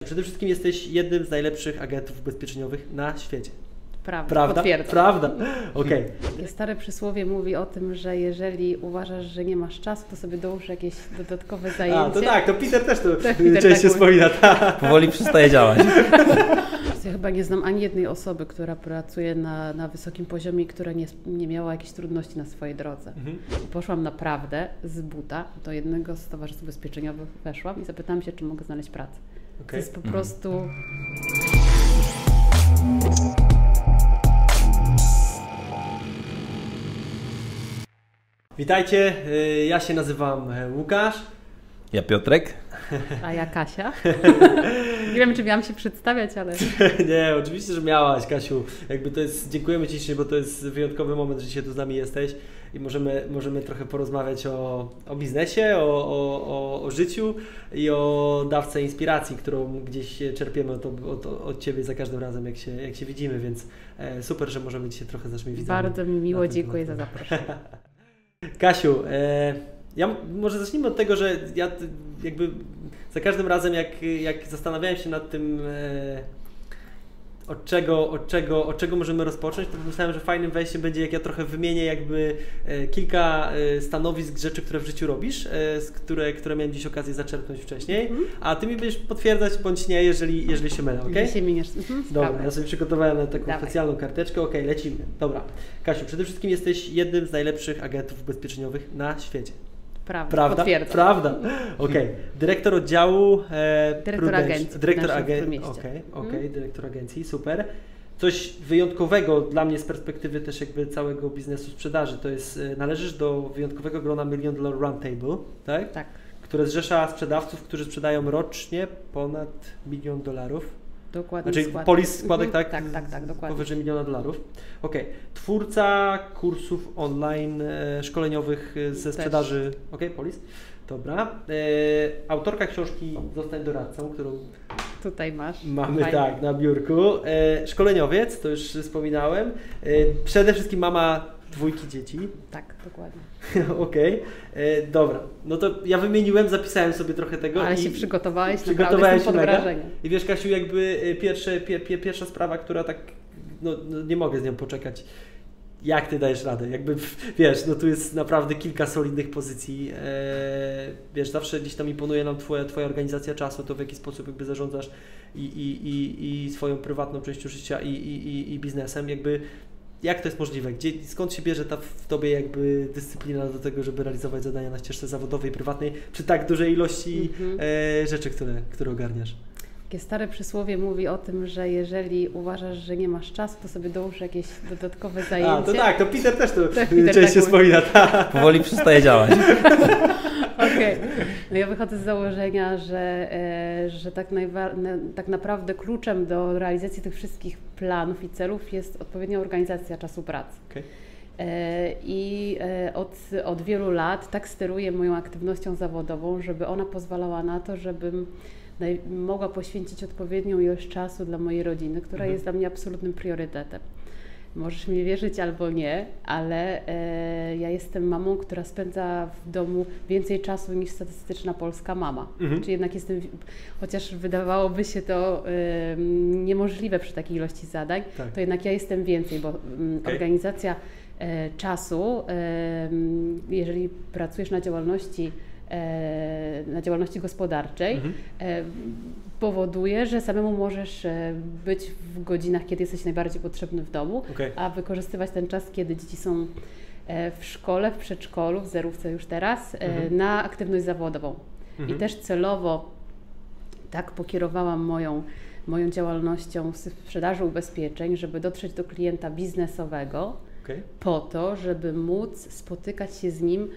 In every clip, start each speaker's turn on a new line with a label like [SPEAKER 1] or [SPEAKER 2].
[SPEAKER 1] Przede wszystkim jesteś jednym z najlepszych agentów ubezpieczeniowych na świecie.
[SPEAKER 2] Prawda? Potwierdzam.
[SPEAKER 1] Prawda. Okej.
[SPEAKER 2] Stare przysłowie mówi o tym, że jeżeli uważasz, że nie masz czasu, to sobie dołóż jakieś dodatkowe zajęcie.
[SPEAKER 1] A, to tak, to Peter też to
[SPEAKER 2] Peter
[SPEAKER 1] częściej
[SPEAKER 2] tak
[SPEAKER 1] wspomina.
[SPEAKER 3] Powoli przestaje działać.
[SPEAKER 2] Ja chyba nie znam ani jednej osoby, która pracuje na wysokim poziomie i która nie miała jakichś trudności na swojej drodze. Poszłam naprawdę z buta do jednego z towarzystw ubezpieczeniowych, weszłam i zapytałam się, czy mogę znaleźć pracę. To jest po prostu...
[SPEAKER 1] Witajcie, ja się nazywam Łukasz.
[SPEAKER 3] Ja Piotrek.
[SPEAKER 2] A ja Kasia. Nie wiem, czy miałam się przedstawiać, ale...
[SPEAKER 1] Nie, oczywiście, że miałaś, Kasiu. Jakby to jest, dziękujemy Ci dzisiaj, bo to jest wyjątkowy moment, że dzisiaj tu z nami jesteś i możemy trochę porozmawiać o biznesie, o życiu i o dawce inspiracji, którą gdzieś czerpiemy od Ciebie za każdym razem, jak się widzimy, więc super, że możemy dzisiaj trochę z naszymi widzami.
[SPEAKER 2] Bardzo mi miło, dziękuję za zaproszenie.
[SPEAKER 1] Kasiu, ja może zacznijmy od tego, że ja jakby za każdym razem jak zastanawiałem się nad tym, od czego możemy rozpocząć, to pomyślałem, że fajnym wejściem będzie, jak ja trochę wymienię jakby kilka stanowisk, rzeczy, które w życiu robisz, które miałem dziś okazję zaczerpnąć wcześniej, a Ty mi będziesz potwierdzać bądź nie, jeżeli się mylę, okej?
[SPEAKER 2] Jeśli się miniesz.
[SPEAKER 1] Dobra, ja sobie przygotowałem taką specjalną karteczkę, okej, lecimy. Dobra. Kasiu, przede wszystkim jesteś jednym z najlepszych agentów ubezpieczeniowych na świecie.
[SPEAKER 2] Prawda? Potwierdzam.
[SPEAKER 1] Prawda. Okej. Dyrektor oddziału...
[SPEAKER 2] Dyrektor agencji.
[SPEAKER 1] Dyrektor agencji. Okej, dyrektor agencji, super. Coś wyjątkowego dla mnie z perspektywy też jakby całego biznesu sprzedaży, to jest, należysz do wyjątkowego grona $1 Million Roundtable, tak?
[SPEAKER 2] Tak.
[SPEAKER 1] Które zrzesza sprzedawców, którzy sprzedają rocznie ponad $1 milion.
[SPEAKER 2] Dokładnie.
[SPEAKER 1] Znaczy polis składek, tak?
[SPEAKER 2] Tak, dokładnie.
[SPEAKER 1] Powyżej $1 miliona. Okej. Twórca kursów online szkoleniowych ze sprzedaży. Okej, polis. Dobra. Autorka książki Zostań doradcą, którą
[SPEAKER 2] tutaj
[SPEAKER 1] mamy
[SPEAKER 2] fajnie.
[SPEAKER 1] Tak na biurku. Szkoleniowiec, to już wspominałem. Przede wszystkim mama 2 dzieci.
[SPEAKER 2] Tak, dokładnie.
[SPEAKER 1] Okej, dobra. No to ja wymieniłem, zapisałem sobie trochę tego.
[SPEAKER 2] Ale się przygotowałeś,
[SPEAKER 1] przygotowałem się
[SPEAKER 2] pod wrażeniem.
[SPEAKER 1] I wiesz, Kasiu, jakby pierwsza sprawa, która tak, no nie mogę z nią poczekać. Jak Ty dajesz radę? Jakby, wiesz, no tu jest naprawdę kilka solidnych pozycji. Wiesz, zawsze gdzieś tam imponuje nam Twoja organizacja czasu, to w jaki sposób jakby zarządzasz i swoją prywatną częścią życia i biznesem. Jakby, jak to jest możliwe? Skąd się bierze ta w Tobie jakby dyscyplina do tego, żeby realizować zadania na ścieżce zawodowej, prywatnej, przy tak dużej ilości rzeczy, które ogarniasz?
[SPEAKER 2] Takie stare przysłowie mówi o tym, że jeżeli uważasz, że nie masz czasu, to sobie dołóż jakieś dodatkowe zajęcie.
[SPEAKER 1] A, to tak, to Peter też to
[SPEAKER 2] Peter
[SPEAKER 1] częściej wspomina.
[SPEAKER 3] Powoli przestaje działać.
[SPEAKER 2] Okej. No ja wychodzę z założenia, że tak naprawdę kluczem do realizacji tych wszystkich planów i celów jest odpowiednia organizacja czasu pracy.
[SPEAKER 1] Okay.
[SPEAKER 2] I od wielu lat tak steruję moją aktywnością zawodową, żeby ona pozwalała na to, żebym mogła poświęcić odpowiednią ilość czasu dla mojej rodziny, która jest dla mnie absolutnym priorytetem. Możesz mi wierzyć albo nie, ale ja jestem mamą, która spędza w domu więcej czasu niż statystyczna polska mama. Czyli jednak jestem, chociaż wydawałoby się to niemożliwe przy takiej ilości zadań, to jednak ja jestem więcej, bo organizacja czasu, jeżeli pracujesz na działalności gospodarczej, powoduje, że samemu możesz być w godzinach, kiedy jesteś najbardziej potrzebny w domu, a wykorzystywać ten czas, kiedy dzieci są w szkole, w przedszkolu, w zerówce już teraz, na aktywność zawodową. I też celowo tak pokierowałam moją działalnością w sprzedaży ubezpieczeń, żeby dotrzeć do klienta biznesowego po to, żeby móc spotykać się z nim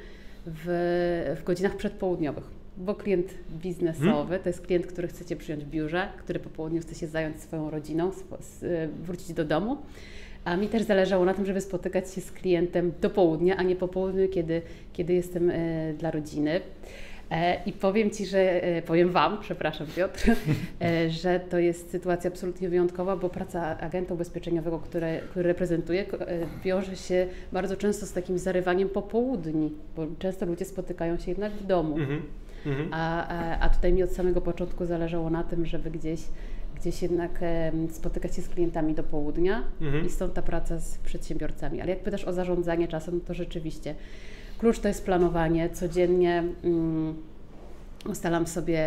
[SPEAKER 2] w godzinach przedpołudniowych, bo klient biznesowy to jest klient, który chce Cię przyjąć w biurze, który po południu chce się zająć swoją rodziną, wrócić do domu, a mi też zależało na tym, żeby spotykać się z klientem do południa, a nie po południu, kiedy jestem dla rodziny. I powiem Wam, przepraszam Piotr, że to jest sytuacja absolutnie wyjątkowa, bo praca agenta ubezpieczeniowego, który reprezentuję, wiąże się bardzo często z takim zarywaniem popołudni, bo często ludzie spotykają się jednak w domu. A tutaj mi od samego początku zależało na tym, żeby gdzieś jednak spotykać się z klientami do południa i stąd ta praca z przedsiębiorcami. Ale jak pytasz o zarządzanie czasem, to rzeczywiście klucz to jest planowanie. Codziennie ustalam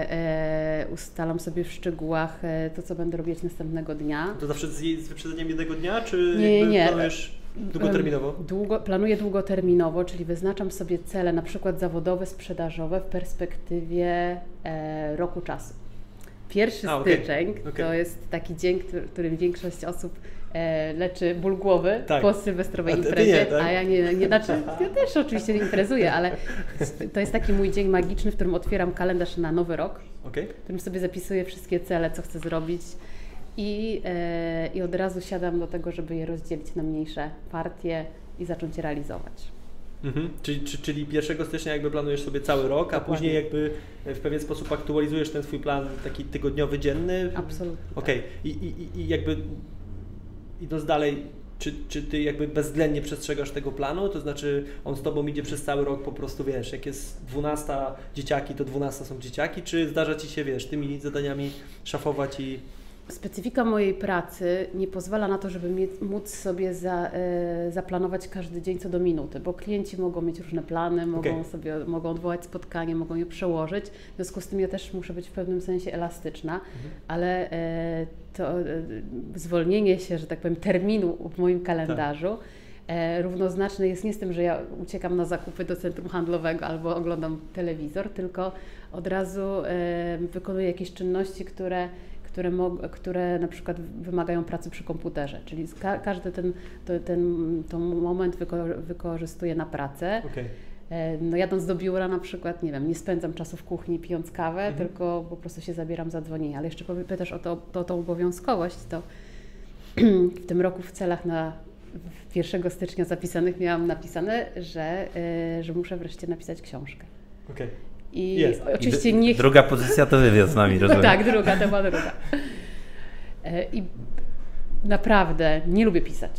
[SPEAKER 2] sobie w szczegółach to, co będę robić następnego dnia.
[SPEAKER 1] To zawsze z wyprzedzeniem jednego dnia, czy
[SPEAKER 2] nie.
[SPEAKER 1] planujesz długoterminowo?
[SPEAKER 2] Planuję długoterminowo, czyli wyznaczam sobie cele, na przykład zawodowe, sprzedażowe w perspektywie roku czasu. 1 styczeń to jest taki dzień, którym większość osób leczy ból głowy po sylwestrowej imprezie, a ja nie, znaczy ja też oczywiście imprezuję, ale to jest taki mój dzień magiczny, w którym otwieram kalendarz na nowy rok, w którym sobie zapisuję wszystkie cele, co chcę zrobić i od razu siadam do tego, żeby je rozdzielić na mniejsze partie i zacząć je realizować.
[SPEAKER 1] Czyli 1 stycznia jakby planujesz sobie cały rok,
[SPEAKER 2] Dokładnie.
[SPEAKER 1] A później jakby w pewien sposób aktualizujesz ten swój plan taki tygodniowy, dzienny?
[SPEAKER 2] Absolutnie.
[SPEAKER 1] Okej. I jakby idąc dalej, czy ty jakby bezwzględnie przestrzegasz tego planu? To znaczy on z tobą idzie przez cały rok po prostu, wiesz, jak jest 12 dzieciaki, to 12 są dzieciaki, czy zdarza ci się, wiesz, tymi zadaniami szafować i...
[SPEAKER 2] Specyfika mojej pracy nie pozwala na to, żeby móc sobie zaplanować każdy dzień co do minuty, bo klienci mogą mieć różne plany, mogą odwołać spotkanie, mogą je przełożyć. W związku z tym ja też muszę być w pewnym sensie elastyczna, ale to zwolnienie się, że tak powiem, terminu w moim kalendarzu równoznaczne jest nie z tym, że ja uciekam na zakupy do centrum handlowego albo oglądam telewizor, tylko od razu wykonuję jakieś czynności, które na przykład wymagają pracy przy komputerze, czyli każdy ten moment wykorzystuję na pracę. No jadąc do biura na przykład, nie spędzam czasu w kuchni pijąc kawę, tylko po prostu się zabieram za dzwonienie. Ale jeszcze pytasz o tą obowiązkowość, to w tym roku w celach na 1 stycznia miałam napisane, że muszę wreszcie napisać książkę. I oczywiście
[SPEAKER 3] druga pozycja to wywiad z nami, rozumiem.
[SPEAKER 2] Tak, to była druga. I naprawdę nie lubię pisać.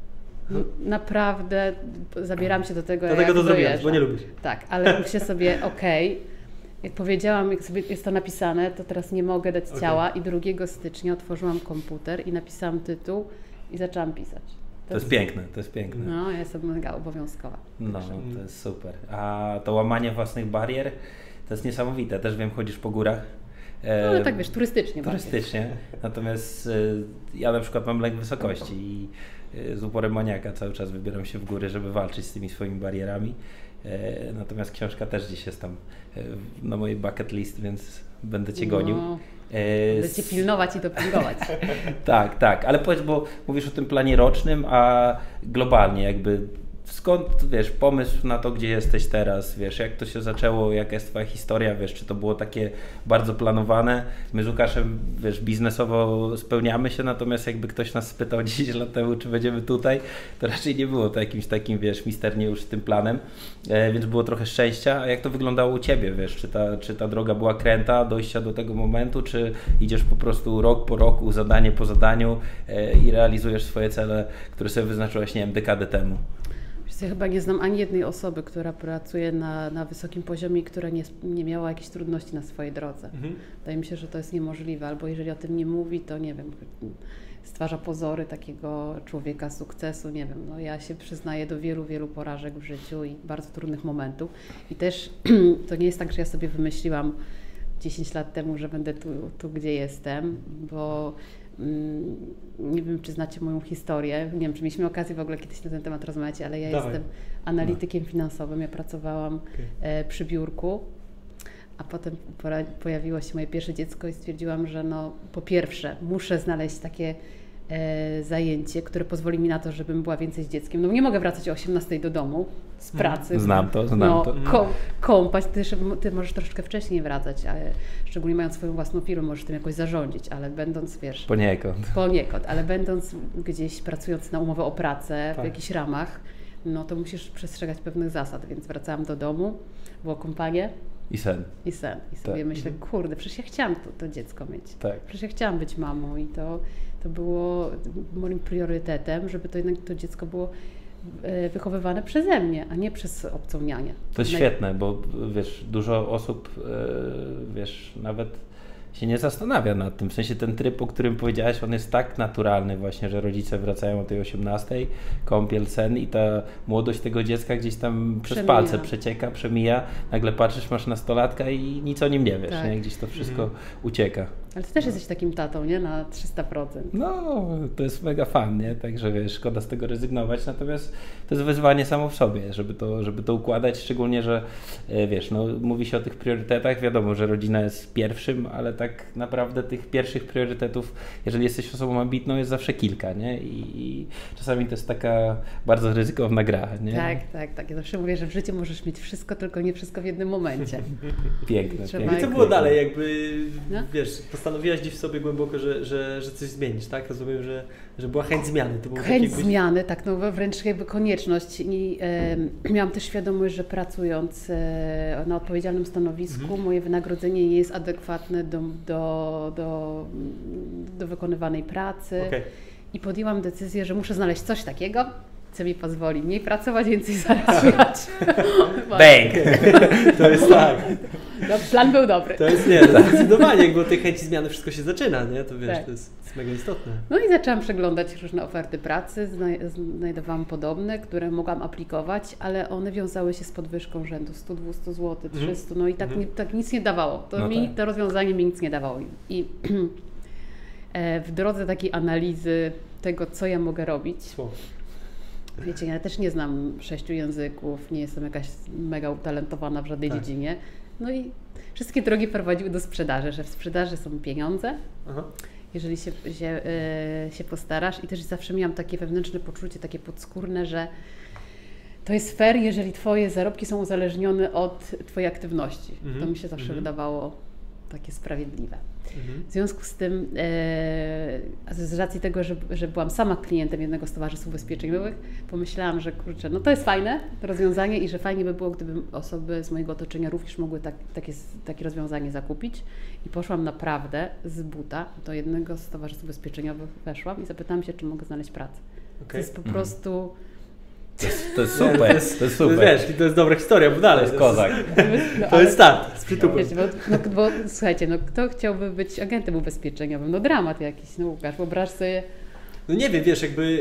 [SPEAKER 2] Naprawdę zabieram się do tego,
[SPEAKER 1] dlatego to zrobiłaś, bo nie lubisz.
[SPEAKER 2] Tak, ale myślę sobie, jak powiedziałam, jak sobie jest to napisane, to teraz nie mogę dać ciała i 2 stycznia otworzyłam komputer i napisałam tytuł i zaczęłam pisać.
[SPEAKER 3] To jest piękne.
[SPEAKER 2] No, ja jestem mega obowiązkowa.
[SPEAKER 3] No, to jest super. A to łamanie własnych barier to jest niesamowite. Też wiem, chodzisz po górach.
[SPEAKER 2] No tak wiesz, turystycznie.
[SPEAKER 3] Natomiast ja na przykład mam lęk wysokości i z uporem maniaka cały czas wybieram się w góry, żeby walczyć z tymi swoimi barierami. Natomiast książka też gdzieś jest tam na mojej bucket list, więc będę Cię gonił.
[SPEAKER 2] Będę Cię pilnować i dopingować.
[SPEAKER 3] Tak, ale powiedz, bo mówisz o tym planie rocznym, a globalnie jakby skąd, pomysł na to, gdzie jesteś teraz, jak to się zaczęło, jaka jest Twoja historia, czy to było takie bardzo planowane? My z Łukaszem, biznesowo spełniamy się, natomiast jakby ktoś nas spytał 10 lat temu, czy będziemy tutaj, to raczej nie było to jakimś takim, misternie już tym planem, więc było trochę szczęścia. A jak to wyglądało u Ciebie, czy ta droga była kręta dojścia do tego momentu, czy idziesz po prostu rok po roku, zadanie po zadaniu i realizujesz swoje cele, które sobie wyznaczyłaś, dekadę temu?
[SPEAKER 2] Ja chyba nie znam ani jednej osoby, która pracuje na wysokim poziomie i która nie miała jakichś trudności na swojej drodze. Wydaje mi się, że to jest niemożliwe, albo jeżeli o tym nie mówi, to nie wiem, stwarza pozory takiego człowieka sukcesu, nie wiem. No ja się przyznaję do wielu porażek w życiu i bardzo trudnych momentów. I też to nie jest tak, że ja sobie wymyśliłam 10 lat temu, że będę tu gdzie jestem, bo nie wiem, czy znacie moją historię, nie wiem, czy mieliśmy okazję w ogóle kiedyś na ten temat rozmawiać, ale ja jestem analitykiem finansowym, ja pracowałam przy biurku, a potem pojawiło się moje pierwsze dziecko i stwierdziłam, że po pierwsze muszę znaleźć takie zajęcie, które pozwoli mi na to, żebym była więcej z dzieckiem. No nie mogę wracać o 18 do domu z pracy.
[SPEAKER 3] Znam to.
[SPEAKER 2] Kąpać. Ty możesz troszeczkę wcześniej wracać, ale szczególnie mając swoją własną firmę, możesz tym jakoś zarządzić, ale będąc, poniekąd, ale będąc gdzieś, pracując na umowę o pracę w jakichś ramach, to musisz przestrzegać pewnych zasad, więc wracałam do domu, było kąpanie.
[SPEAKER 3] I sen.
[SPEAKER 2] I sobie myślę, kurde, przecież ja chciałam to dziecko mieć. Przecież ja chciałam być mamą i to było moim priorytetem, żeby to jednak to dziecko było wychowywane przeze mnie, a nie przez obcą nianię.
[SPEAKER 3] To jest świetne, bo wiesz, dużo osób, wiesz, nawet się nie zastanawia nad tym. W sensie ten tryb, o którym powiedziałaś, on jest tak naturalny właśnie, że rodzice wracają o tej 18:00, kąpiel, sen i ta młodość tego dziecka gdzieś tam przez palce przecieka, przemija. Nagle patrzysz, masz nastolatka i nic o nim nie wiesz, nie? Gdzieś to wszystko ucieka.
[SPEAKER 2] Ale ty też jesteś takim tatą, nie? Na 300%.
[SPEAKER 3] No, to jest mega fan, nie? Także wiesz, szkoda z tego rezygnować, natomiast to jest wyzwanie samo w sobie, żeby to układać, szczególnie, że wiesz, no mówi się o tych priorytetach, wiadomo, że rodzina jest pierwszym, ale tak naprawdę tych pierwszych priorytetów, jeżeli jesteś osobą ambitną, jest zawsze kilka, nie? I czasami to jest taka bardzo ryzykowna gra, nie?
[SPEAKER 2] Tak. Ja zawsze mówię, że w życiu możesz mieć wszystko, tylko nie wszystko w jednym momencie.
[SPEAKER 3] Piękne.
[SPEAKER 1] I co było dalej? Jakby, wiesz, postanowiłaś gdzieś w sobie głęboko, że coś zmienisz, tak? Rozumiem, że była chęć zmiany. To było
[SPEAKER 2] chęć zmiany, tak, no wręcz jakby konieczność. I miałam też świadomość, że pracując na odpowiedzialnym stanowisku, moje wynagrodzenie nie jest adekwatne do wykonywanej pracy. I podjęłam decyzję, że muszę znaleźć coś takiego, co mi pozwoli mniej pracować, więcej zarabiać.
[SPEAKER 3] Bang!
[SPEAKER 1] To jest tak.
[SPEAKER 2] No, plan był dobry.
[SPEAKER 1] To jest zdecydowanie, jakby od tej chęci zmiany wszystko się zaczyna, nie? To wiesz, to jest mega istotne.
[SPEAKER 2] No i zaczęłam przeglądać różne oferty pracy, znajdowałam podobne, które mogłam aplikować, ale one wiązały się z podwyżką rzędu 100, 200 zł, 300, no i tak nic nie dawało. To rozwiązanie mi nic nie dawało. I w drodze takiej analizy tego, co ja mogę robić, wiecie, ja też nie znam 6 języków, nie jestem jakaś mega utalentowana w żadnej dziedzinie. No i wszystkie drogi prowadziły do sprzedaży, że w sprzedaży są pieniądze, jeżeli się postarasz. I też zawsze miałam takie wewnętrzne poczucie, takie podskórne, że to jest fair, jeżeli Twoje zarobki są uzależnione od Twojej aktywności. To mi się zawsze wydawało takie sprawiedliwe. W związku z tym, z racji tego, że byłam sama klientem jednego z towarzystw ubezpieczeniowych, pomyślałam, że kurczę, no to jest fajne rozwiązanie i że fajnie by było, gdyby osoby z mojego otoczenia również mogły takie rozwiązanie zakupić. I poszłam naprawdę z buta do jednego z towarzystw ubezpieczeniowych, weszłam i zapytałam się, czy mogę znaleźć pracę. To jest po prostu...
[SPEAKER 3] To jest super, to jest super.
[SPEAKER 1] Wiesz, to jest dobra historia, bo dalej.
[SPEAKER 3] To jest kozak.
[SPEAKER 1] To jest start, z przytupem.
[SPEAKER 2] Bo słuchajcie, no kto chciałby być agentem ubezpieczeniowym? No dramat jakiś, no Łukasz, wyobraź sobie...
[SPEAKER 1] No nie wiem, wiesz, jakby...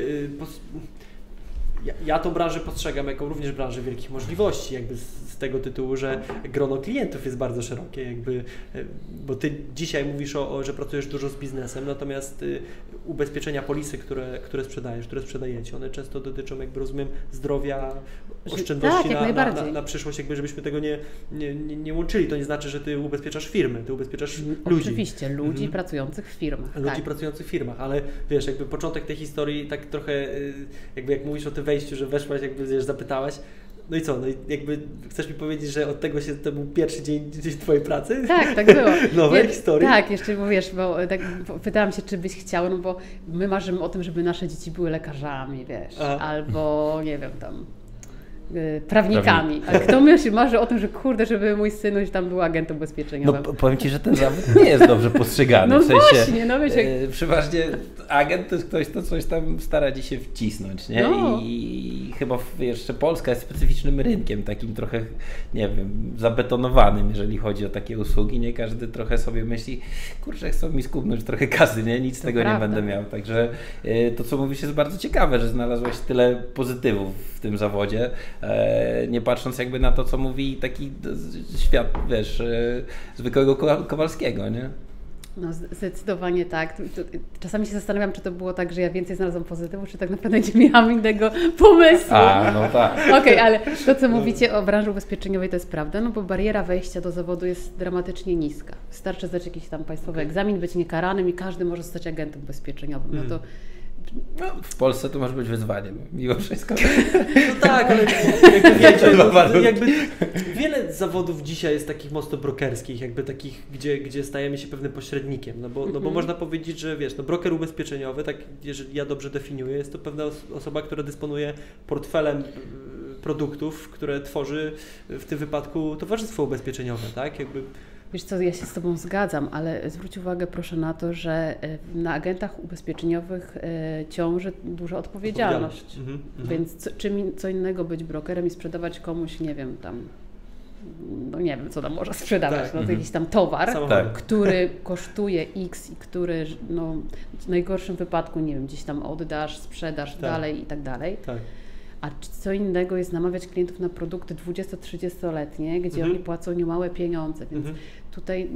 [SPEAKER 1] Ja tą branżę postrzegam jako również branżę wielkich możliwości, jakby z tego tytułu, że grono klientów jest bardzo szerokie, jakby, bo Ty dzisiaj mówisz że pracujesz dużo z biznesem, natomiast ubezpieczenia, polisy, które sprzedajesz, które sprzedajecie, one często dotyczą, jakby rozumiem, zdrowia, oszczędności na przyszłość, jakby żebyśmy tego nie łączyli. To nie znaczy, że Ty ubezpieczasz firmy, Ty ubezpieczasz ludzi.
[SPEAKER 2] Oczywiście, ludzi pracujących w firmach.
[SPEAKER 1] Ludzi pracujących w firmach, ale wiesz, jakby początek tej historii tak trochę, jakby jak mówisz o tym wejściu, że weszłaś, jakby wiesz, zapytałaś, no i co, no i jakby chcesz mi powiedzieć, że od tego to był pierwszy dzień Twojej pracy?
[SPEAKER 2] Tak było.
[SPEAKER 1] Nowej historii?
[SPEAKER 2] Tak, jeszcze mówisz, bo tak pytałam się, czy byś chciał, no bo my marzymy o tym, żeby nasze dzieci były lekarzami, wiesz, albo nie wiem, tam prawnikami. A kto marzy o tym, że kurde, żeby mój synuś tam był agentem ubezpieczeniowym?
[SPEAKER 3] No powiem Ci, że ten zawód nie jest dobrze postrzegany.
[SPEAKER 2] No
[SPEAKER 3] w sensie,
[SPEAKER 2] właśnie, no wiesz,
[SPEAKER 3] przeważnie agent to jest ktoś, kto coś tam stara Ci się wcisnąć, nie?
[SPEAKER 2] No.
[SPEAKER 3] I chyba jeszcze Polska jest specyficznym rynkiem, takim trochę, nie wiem, zabetonowanym, jeżeli chodzi o takie usługi. Nie każdy trochę sobie myśli, kurczę, chcą mi skubnąć trochę kasy, nie? Nic z tego nie będę miał. Także to, co mówisz, jest bardzo ciekawe, że znalazłaś tyle pozytywów w tym zawodzie. Nie patrząc jakby na to, co mówi taki świat, wiesz, zwykłego Kowalskiego, nie?
[SPEAKER 2] No zdecydowanie tak. Czasami się zastanawiam, czy to było tak, że ja więcej znalazłam pozytywów, czy tak naprawdę nie miałam innego pomysłu.
[SPEAKER 3] No tak.
[SPEAKER 2] Okej, ale to, co mówicie o branży ubezpieczeniowej, to jest prawda, no bo bariera wejścia do zawodu jest dramatycznie niska. Wystarczy zdać jakiś tam państwowy egzamin, być niekaranym i każdy może zostać agentem ubezpieczeniowym. No to
[SPEAKER 3] w Polsce to może być wyzwaniem, mimo wszystko.
[SPEAKER 1] No tak, ale jakby wiele zawodów dzisiaj jest takich mocno brokerskich, jakby takich, gdzie stajemy się pewnym pośrednikiem, no bo można powiedzieć, że wiesz, no broker ubezpieczeniowy, tak jeżeli ja dobrze definiuję, jest to pewna osoba, która dysponuje portfelem produktów, które tworzy w tym wypadku towarzystwo ubezpieczeniowe, tak? Jakby
[SPEAKER 2] Wiesz co, ja się z Tobą zgadzam, ale zwróć uwagę proszę na to, że na agentach ubezpieczeniowych ciąży duża odpowiedzialność. Więc co innego być brokerem i sprzedawać komuś, nie wiem, tam, no nie wiem, co tam można sprzedawać, no to jakiś tam towar, który kosztuje X i który no, w najgorszym wypadku, nie wiem, gdzieś tam oddasz, sprzedasz dalej i tak dalej. A co innego jest namawiać klientów na produkty 20-30-letnie, gdzie oni płacą niemałe pieniądze, więc tutaj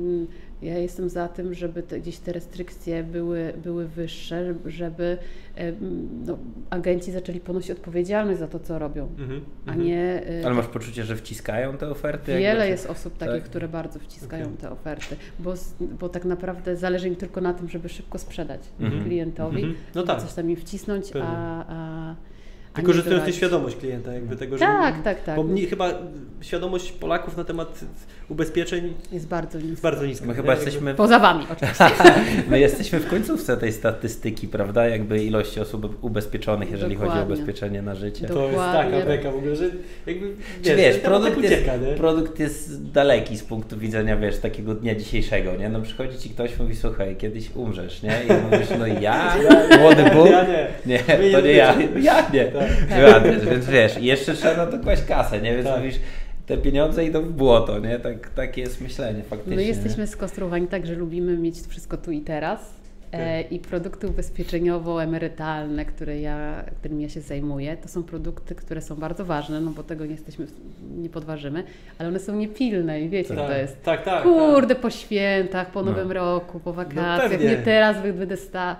[SPEAKER 2] ja jestem za tym, żeby gdzieś te restrykcje były wyższe, żeby no, agenci zaczęli ponosić odpowiedzialność za to, co robią, a nie...
[SPEAKER 3] Ale masz poczucie, że wciskają te oferty?
[SPEAKER 2] Wiele jest osób takich, które bardzo wciskają te oferty, bo tak naprawdę zależy im tylko na tym, żeby szybko sprzedać klientowi, coś tam im wcisnąć,
[SPEAKER 1] wykorzystując tę świadomość klienta, jakby tego, że...
[SPEAKER 2] Tak.
[SPEAKER 1] Bo chyba świadomość Polaków na temat ubezpieczeń
[SPEAKER 2] jest bardzo niska.
[SPEAKER 3] My chyba jesteśmy...
[SPEAKER 2] Poza Wami oczywiście.
[SPEAKER 3] My jesteśmy w końcówce tej statystyki, prawda? Jakby ilości osób ubezpieczonych, jeżeli chodzi o ubezpieczenie na życie.
[SPEAKER 1] To jest taka beka w ogóle, że jakby...
[SPEAKER 3] Wiesz, produkt jest daleki z punktu widzenia, wiesz, takiego dnia dzisiejszego, nie? No przychodzi Ci ktoś, mówi, słuchaj, kiedyś umrzesz, nie? I mówisz, no ja? Młody Bóg?
[SPEAKER 1] Nie.
[SPEAKER 3] To nie ja. Ja nie. Więc wiesz, jeszcze trzeba na to kłaść kasę, nie? Więc mówisz, te pieniądze idą w błoto, nie? Takie jest myślenie faktycznie.
[SPEAKER 2] My jesteśmy skonstruowani tak, że lubimy mieć wszystko tu i teraz i produkty ubezpieczeniowo-emerytalne, którymi ja się zajmuję, to są produkty, które są bardzo ważne, no bo tego nie podważymy, ale one są niepilne i wiecie, jak to jest. Kurde, po świętach, po Nowym Roku, po wakacjach, nie teraz będę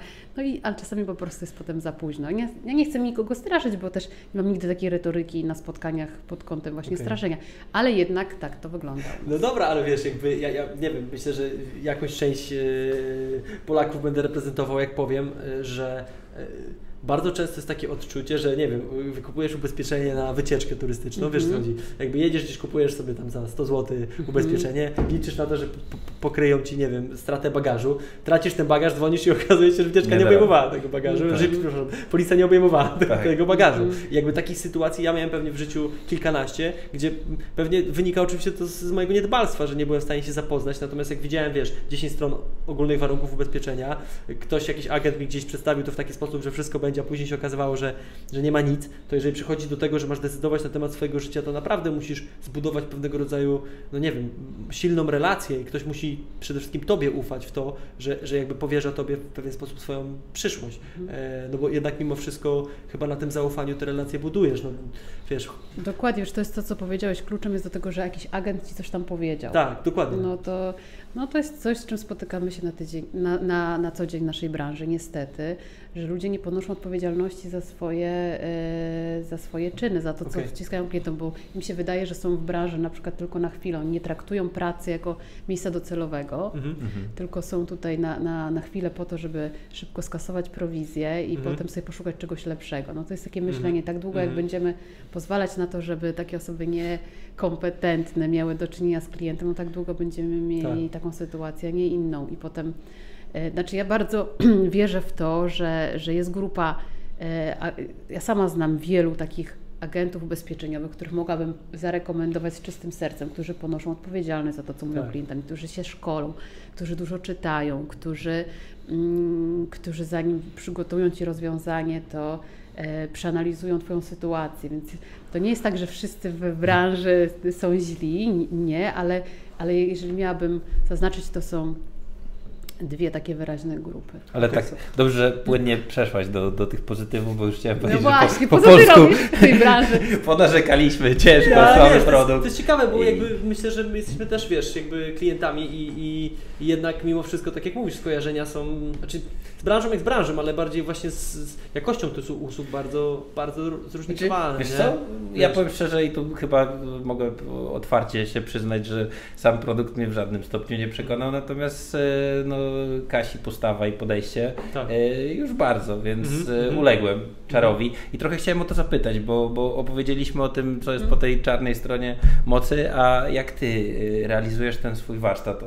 [SPEAKER 2] ale czasami po prostu jest potem za późno. Ja nie chcę nikogo straszyć, bo też nie mam nigdy takiej retoryki na spotkaniach pod kątem właśnie straszenia. Ale jednak tak to wygląda.
[SPEAKER 1] No dobra, ale wiesz, jakby ja nie wiem, myślę, że jakąś część Polaków będę reprezentował, jak powiem, że bardzo często jest takie odczucie, że nie wiem, wykupujesz ubezpieczenie na wycieczkę turystyczną, wiesz co chodzi, jakby jedziesz gdzieś, kupujesz sobie tam za 100 zł ubezpieczenie, liczysz na to, że pokryją Ci, nie wiem, stratę bagażu, tracisz ten bagaż, dzwonisz i okazuje się, że wycieczka nie obejmowała tego bagażu, policja nie obejmowała tego bagażu. I jakby takich sytuacji ja miałem pewnie w życiu kilkanaście, gdzie pewnie wynika oczywiście to z mojego niedbalstwa, że nie byłem w stanie się zapoznać, natomiast jak widziałem, wiesz, 10 stron ogólnych warunków ubezpieczenia, jakiś agent mi gdzieś przedstawił to w taki sposób, że wszystko będzie, a później się okazywało, że nie ma nic, to jeżeli przychodzi do tego, że masz decydować na temat swojego życia, to naprawdę musisz zbudować pewnego rodzaju, no nie wiem, silną relację i ktoś musi przede wszystkim Tobie ufać w to, że jakby powierza Tobie w pewien sposób swoją przyszłość. No bo jednak mimo wszystko chyba na tym zaufaniu te relacje budujesz, no wiesz.
[SPEAKER 2] Dokładnie, już to jest to, co powiedziałeś, kluczem jest do tego, że jakiś agent Ci coś tam powiedział.
[SPEAKER 1] Tak, dokładnie.
[SPEAKER 2] No to jest coś, z czym spotykamy się na co dzień w naszej branży, niestety, że ludzie nie ponoszą odpowiedzialności za swoje czyny, za to, co wciskają klientom, bo im się wydaje, że są w branży na przykład tylko na chwilę, oni nie traktują pracy jako miejsca docelowego, tylko są tutaj na chwilę po to, żeby szybko skasować prowizję i potem sobie poszukać czegoś lepszego. No to jest takie myślenie, tak długo jak będziemy pozwalać na to, żeby takie osoby niekompetentne miały do czynienia z klientem, no tak długo będziemy mieli taką sytuację, a nie inną i potem ja bardzo wierzę w to, że jest grupa, ja sama znam wielu takich agentów ubezpieczeniowych, których mogłabym zarekomendować z czystym sercem, którzy ponoszą odpowiedzialność za to, co mówią klientami, którzy się szkolą, którzy dużo czytają, którzy zanim przygotują Ci rozwiązanie, to przeanalizują Twoją sytuację, więc to nie jest tak, że wszyscy w branży są źli, nie, ale jeżeli miałabym zaznaczyć, to są dwie takie wyraźne grupy.
[SPEAKER 3] Ale tak dobrze, że płynnie przeszłaś do tych pozytywów, bo już chciałem powiedzieć,
[SPEAKER 2] no właśnie,
[SPEAKER 3] po
[SPEAKER 2] polsku w tej branży.
[SPEAKER 3] Ponarzekaliśmy ciężko, słaby produkt.
[SPEAKER 1] To jest ciekawe, bo jakby myślę, że my jesteśmy też, wiesz, jakby klientami i jednak mimo wszystko, tak jak mówisz, skojarzenia są, znaczy z branżą jak z branżą, ale bardziej właśnie z jakością tych usług bardzo, bardzo zróżnicowane.
[SPEAKER 3] Wiesz co? Ja powiem szczerze i tu chyba mogę otwarcie się przyznać, że sam produkt mnie w żadnym stopniu nie przekonał, natomiast Kasi postawa i podejście już bardzo, więc uległem czarowi i trochę chciałem o to zapytać, bo opowiedzieliśmy o tym, co jest po tej czarnej stronie mocy, a jak Ty realizujesz ten swój warsztat?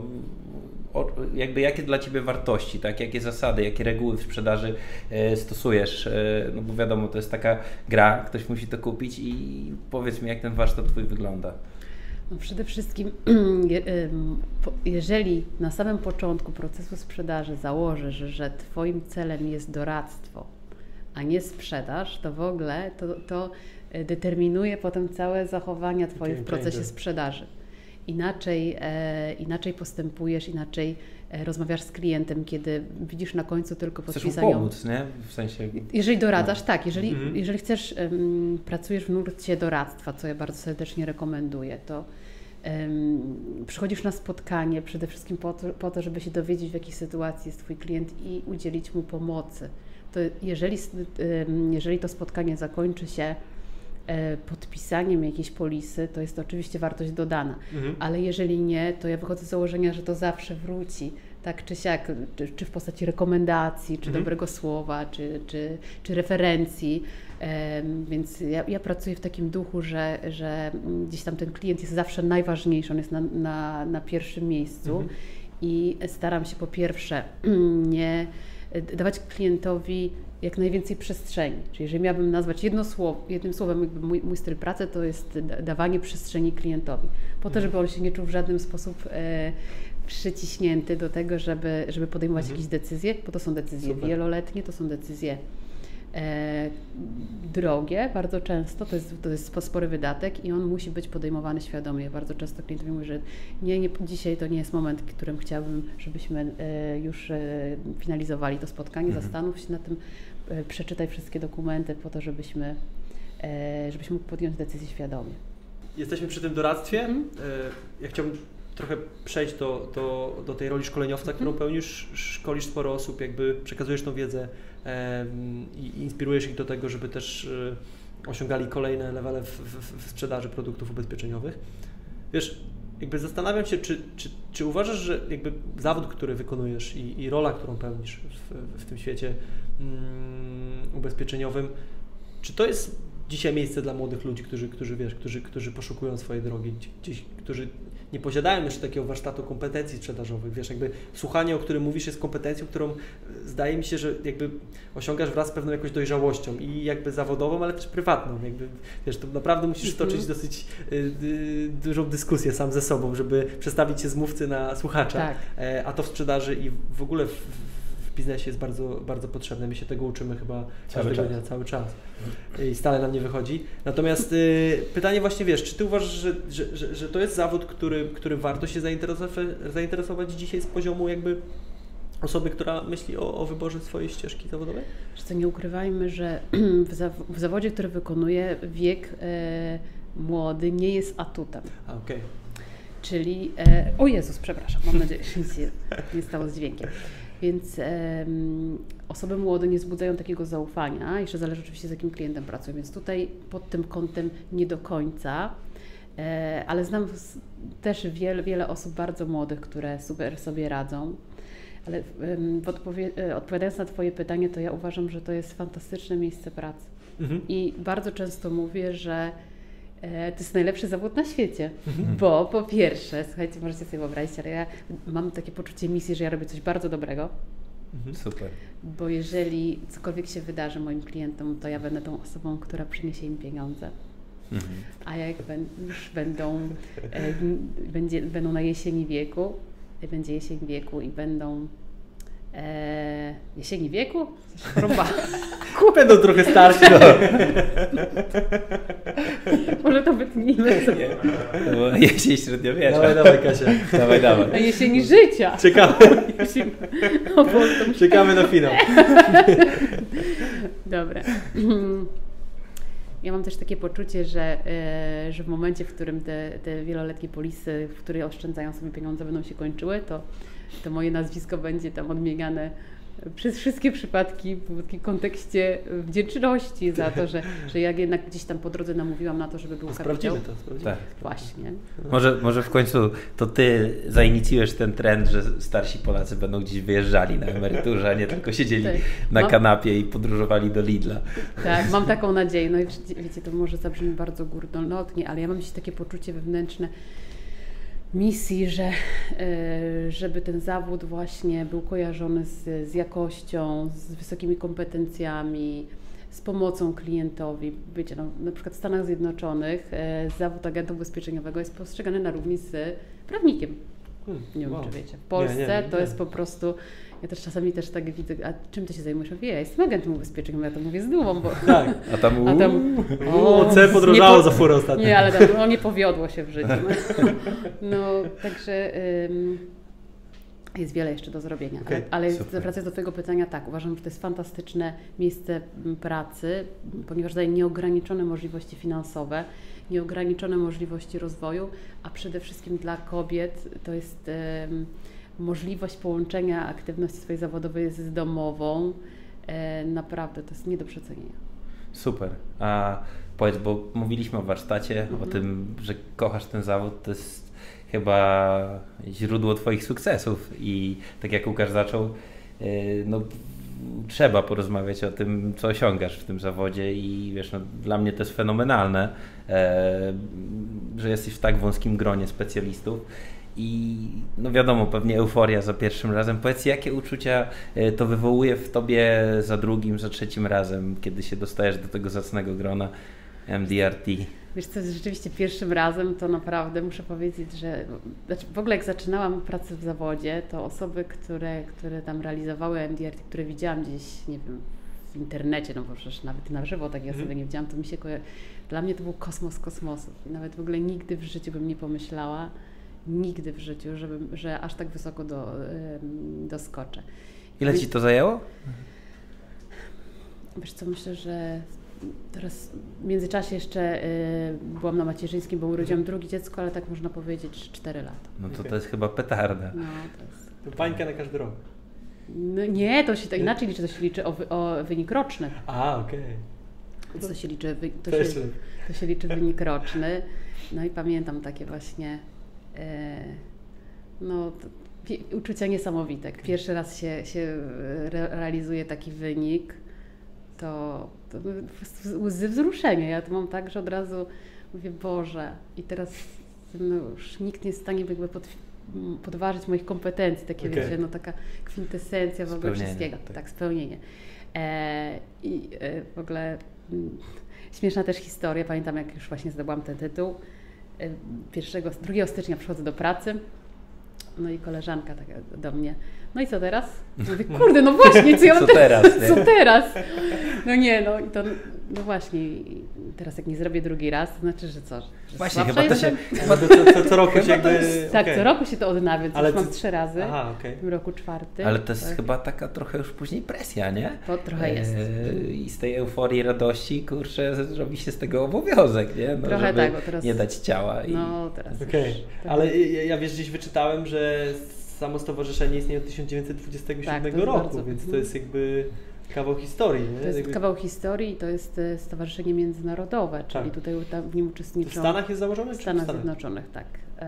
[SPEAKER 3] Jakby jakie dla Ciebie wartości, tak? Jakie zasady, jakie reguły w sprzedaży stosujesz? No bo wiadomo, to jest taka gra, ktoś musi to kupić i powiedz mi, jak ten warsztat Twój wygląda.
[SPEAKER 2] No przede wszystkim, jeżeli na samym początku procesu sprzedaży założysz, że Twoim celem jest doradztwo, a nie sprzedaż, to w ogóle to determinuje potem całe zachowania Twoje w procesie sprzedaży. Inaczej postępujesz, inaczej rozmawiasz z klientem, kiedy widzisz na końcu tylko podpisanie.
[SPEAKER 3] Chcesz mu pomóc, nie? W sensie...
[SPEAKER 2] Jeżeli doradzasz, tak. Jeżeli chcesz, pracujesz w nurcie doradztwa, co ja bardzo serdecznie rekomenduję, to przychodzisz na spotkanie przede wszystkim po to, żeby się dowiedzieć, w jakiej sytuacji jest Twój klient i udzielić mu pomocy. To jeżeli to spotkanie zakończy się podpisaniem jakiejś polisy, to jest to oczywiście wartość dodana, ale jeżeli nie, to ja wychodzę z założenia, że to zawsze wróci, tak czy siak, czy w postaci rekomendacji, czy dobrego słowa, czy referencji, więc ja pracuję w takim duchu, że gdzieś tam ten klient jest zawsze najważniejszy, on jest na pierwszym miejscu i staram się po pierwsze nie dawać klientowi jak najwięcej przestrzeni. Czyli jeżeli miałabym nazwać jednym słowem jakby mój styl pracy, to jest dawanie przestrzeni klientowi. Po to, żeby on się nie czuł w żaden sposób przyciśnięty do tego, żeby podejmować jakieś decyzje, bo to są decyzje wieloletnie, to są decyzje drogie bardzo często, to jest spory wydatek i on musi być podejmowany świadomie. Bardzo często klient mówi, że nie, dzisiaj to nie jest moment, w którym chciałbym, żebyśmy już finalizowali to spotkanie, zastanów się nad tym, przeczytaj wszystkie dokumenty po to, żebyś mógł podjąć decyzję świadomie.
[SPEAKER 1] Jesteśmy przy tym doradztwie. Ja chciałbym trochę przejść do tej roli szkoleniowca, którą pełnisz, szkolisz sporo osób, jakby przekazujesz tą wiedzę i inspirujesz ich do tego, żeby też osiągali kolejne levele w sprzedaży produktów ubezpieczeniowych. Wiesz, jakby zastanawiam się, czy uważasz, że jakby zawód, który wykonujesz i rola, którą pełnisz w tym świecie ubezpieczeniowym, czy to jest dzisiaj miejsce dla młodych ludzi, którzy poszukują swojej drogi, którzy nie posiadają jeszcze takiego warsztatu kompetencji sprzedażowych. Wiesz, jakby słuchanie, o którym mówisz, jest kompetencją, którą zdaje mi się, że jakby osiągasz wraz z pewną jakąś dojrzałością i jakby zawodową, ale też prywatną. Jakby, wiesz, to naprawdę musisz stoczyć dosyć dużą dyskusję sam ze sobą, żeby przestawić się z mówcy na słuchacza,
[SPEAKER 2] tak.
[SPEAKER 1] A to w sprzedaży i w ogóle w biznesie jest bardzo, bardzo potrzebne. My się tego uczymy chyba cały czas i stale nam nie wychodzi. Natomiast pytanie właśnie, wiesz, czy ty uważasz, że to jest zawód, którym warto się zainteresować dzisiaj z poziomu jakby osoby, która myśli o wyborze swojej ścieżki zawodowej?
[SPEAKER 2] Co nie ukrywajmy, że w zawodzie, który wykonuję, wiek młody nie jest atutem.
[SPEAKER 1] Okej.
[SPEAKER 2] Czyli, o Jezus, przepraszam, mam nadzieję, że nic nie stało z dźwiękiem. Więc osoby młode nie wzbudzają takiego zaufania, jeszcze zależy oczywiście z jakim klientem pracują, więc tutaj pod tym kątem nie do końca, ale znam też wiele osób bardzo młodych, które super sobie radzą, ale odpowiadając na Twoje pytanie, to ja uważam, że to jest fantastyczne miejsce pracy i bardzo często mówię, że to jest najlepszy zawód na świecie, bo po pierwsze, słuchajcie, możecie sobie wyobrazić, ale ja mam takie poczucie misji, że ja robię coś bardzo dobrego.
[SPEAKER 3] Super.
[SPEAKER 2] Bo jeżeli cokolwiek się wydarzy moim klientom, to ja będę tą osobą, która przyniesie im pieniądze. A jak już będą na jesieni wieku, będzie jesień wieku i będą jesieni wieku?
[SPEAKER 1] Będą trochę starsi.
[SPEAKER 2] Może to wytnijmy sobie.
[SPEAKER 3] No, jesień średniowiecza.
[SPEAKER 1] Dawaj Kasia.
[SPEAKER 3] Dawaj.
[SPEAKER 2] Na jesieni życia.
[SPEAKER 1] Czekamy na finał.
[SPEAKER 2] Dobra. Ja mam też takie poczucie, że w momencie, w którym te wieloletnie polisy, w których oszczędzają sobie pieniądze, będą się kończyły, to moje nazwisko będzie tam odmieniane przez wszystkie przypadki w takim kontekście wdzięczności za to, że jak jednak gdzieś tam po drodze namówiłam na to, żeby był kapitał.
[SPEAKER 1] Sprawdzimy to.
[SPEAKER 3] Tak.
[SPEAKER 2] Właśnie.
[SPEAKER 3] Może w końcu to ty zainicjujesz ten trend, że starsi Polacy będą gdzieś wyjeżdżali na emeryturze, a nie tylko siedzieli na kanapie i podróżowali do Lidla.
[SPEAKER 2] Tak, mam taką nadzieję. No i wiecie, to może zabrzmi bardzo górnolotnie, ale ja mam dzisiaj takie poczucie wewnętrzne misji, żeby ten zawód właśnie był kojarzony z jakością, z wysokimi kompetencjami, z pomocą klientowi. Wiecie, no, na przykład w Stanach Zjednoczonych zawód agenta ubezpieczeniowego jest postrzegany na równi z prawnikiem. Nie wiem, czy wiecie. W Polsce to jest po prostu... Ja też czasami tak widzę, a czym ty się zajmujesz? Ja jestem agentem ubezpieczeniowym, ja to mówię z dumą, bo...
[SPEAKER 1] Tak.
[SPEAKER 3] A tam
[SPEAKER 1] C podrożało za furą ostatnio.
[SPEAKER 2] Nie, ale tam, nie powiodło się w życiu. No, także jest wiele jeszcze do zrobienia.
[SPEAKER 1] Okay,
[SPEAKER 2] ale wracając do twojego pytania, tak, uważam, że to jest fantastyczne miejsce pracy, ponieważ daje nieograniczone możliwości finansowe, nieograniczone możliwości rozwoju, a przede wszystkim dla kobiet to jest... możliwość połączenia aktywności swojej zawodowej z domową, naprawdę to jest nie do przecenienia.
[SPEAKER 3] Super. A powiedz, bo mówiliśmy o warsztacie, o tym, że kochasz ten zawód, to jest chyba źródło Twoich sukcesów i tak jak Łukasz zaczął, no trzeba porozmawiać o tym, co osiągasz w tym zawodzie i wiesz, no, dla mnie to jest fenomenalne, że jesteś w tak wąskim gronie specjalistów. I no wiadomo, pewnie euforia za pierwszym razem. Powiedz, jakie uczucia to wywołuje w tobie za drugim, za trzecim razem, kiedy się dostajesz do tego zacnego grona MDRT?
[SPEAKER 2] Wiesz co, rzeczywiście pierwszym razem to naprawdę muszę powiedzieć, że w ogóle jak zaczynałam pracę w zawodzie, to osoby, które tam realizowały MDRT, które widziałam gdzieś, nie wiem, w internecie, no bo przecież nawet na żywo takiej osoby nie widziałam, to mi się dla mnie to był kosmos kosmosów. I nawet w ogóle nigdy w życiu bym nie pomyślała, nigdy w życiu, że aż tak wysoko doskoczę.
[SPEAKER 3] Ile Ci to zajęło?
[SPEAKER 2] Wiesz co, myślę, że teraz w międzyczasie jeszcze byłam na macierzyńskim, bo urodziłam drugie dziecko, ale tak można powiedzieć 4 lata.
[SPEAKER 3] No to jest chyba petarda.
[SPEAKER 2] No, to jest...
[SPEAKER 1] To bańka na każdy rok.
[SPEAKER 2] No nie, to się to inaczej liczy, to się liczy o wynik roczny.
[SPEAKER 1] Okej.
[SPEAKER 2] To się liczy wynik roczny. No i pamiętam takie właśnie uczucia niesamowite. Pierwszy raz się realizuje taki wynik, to łzy wzruszenia. Ja to mam tak, że od razu mówię, Boże, i teraz już nikt nie jest w stanie jakby podważyć moich kompetencji, takie wiecie, no taka kwintesencja w ogóle wszystkiego, tak, spełnienie. I w ogóle śmieszna też historia, pamiętam jak już właśnie zdobyłam ten tytuł, 2 stycznia przychodzę do pracy, no i koleżanka taka do mnie, no i co teraz? Mówię, kurde, no właśnie, co ja mam co teraz? No nie, no i to, no właśnie, teraz jak nie zrobię drugi raz, to znaczy, że co? Że
[SPEAKER 3] właśnie, chyba to się...
[SPEAKER 1] Co roku się jakby...
[SPEAKER 2] Tak, co roku się to odnawia, to już mam 3 razy, w roku 4.
[SPEAKER 3] Ale to jest chyba taka trochę już później presja, nie?
[SPEAKER 2] To trochę jest.
[SPEAKER 3] I z tej euforii, radości, kurczę, robi się z tego obowiązek, nie? No,
[SPEAKER 2] trochę
[SPEAKER 3] żeby
[SPEAKER 2] tak, bo teraz...
[SPEAKER 3] nie dać ciała.
[SPEAKER 2] No, teraz już,
[SPEAKER 1] ale ja wiesz, gdzieś wyczytałem, że samo stowarzyszenie istnieje od 1927 roku, więc to jest jakby kawał historii. Nie?
[SPEAKER 2] To jest kawał historii i to jest stowarzyszenie międzynarodowe, czyli tutaj w nim uczestniczą...
[SPEAKER 1] W Stanach jest założone?
[SPEAKER 2] W Stanach Zjednoczonych, tak.